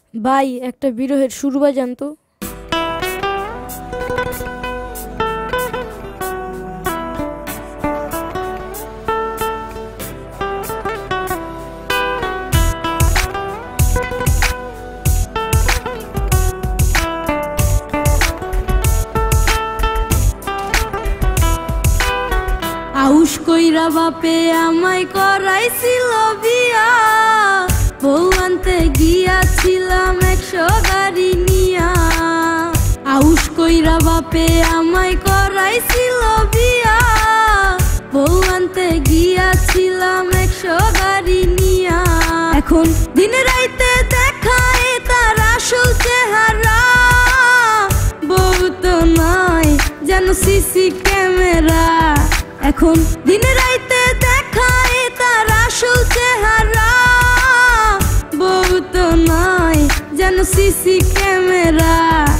ভাই একটা বিরহের সুর বাজান তো। আউশ কইরা বাপে আমায় করাইছিল বিয়া, বউ আনতে গিয়াছিলাম 100 গাড়ি নিয়া। আউশ কইরা বাপে আমায় করাইছিল বিয়া, বউ আনতে গিয়াছিলাম 100 গাড়ি নিয়া। এখন দিন রাইতে দেখায় তার আসল চেহারা, বউ তো নয় যেন সিসি ক্যামেরা। এখন দিন রাইতে দেখায় তার আসল চেহারা, বউ তো নয় যেন সিসি ক্যামেরা।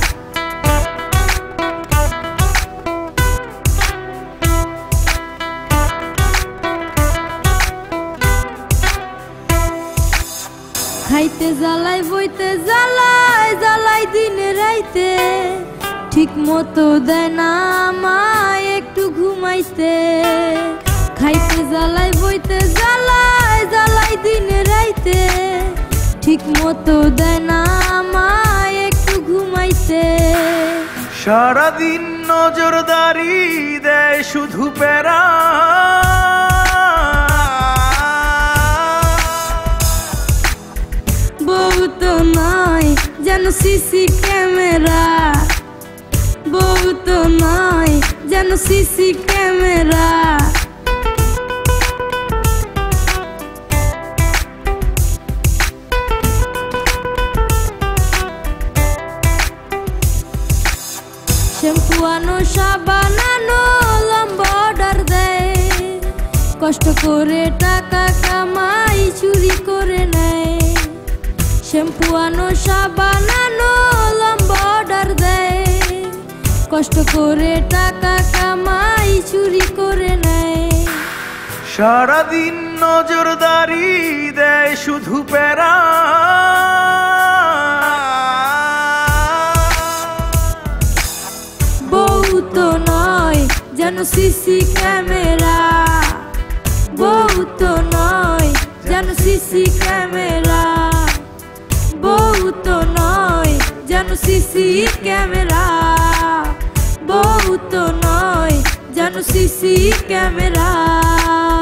খাইতে জ্বালাই বইতে জ্বালাই জ্বালাই দিন রাইতে, ঠিক মতো দেয় না আমায় একটু ঘুমাইতে। খাইতে জ্বালাই বইতে জ্বালাই জ্বালাই দিন রাইতে, ঠিক মতো দেয় না আমায় একটু ঘুমাইতে। সারাদিন নজরদারি দেয় শুধু প্যারা, বউ তো নয় যেন সিসি ক্যামেরা, বউ তো নয় যেন সিসি ক্যামেরা। শ্যাম্পু আনো সাবান আনো লম্বা অর্ডার দেয়, কষ্ট করে টাকা কামাই চুরি করে নেয়। শ্যাম্পু আনো সাবান আনো লম্বা অর্ডার দেয়, কষ্ট করে টাকা কামাই চুরি করে নেয়। সারাদিন নজরদারি দেয় শুধু প্যারা, বউ তো নয় যেন সিসি ক্যামেরা, বউ তো নয় যেন সিসি ক্যামেরা, বউ তো নয় যেন সিসি ক্যামেরা, বউ তো নয় যেন সিসি ক্যামেরা।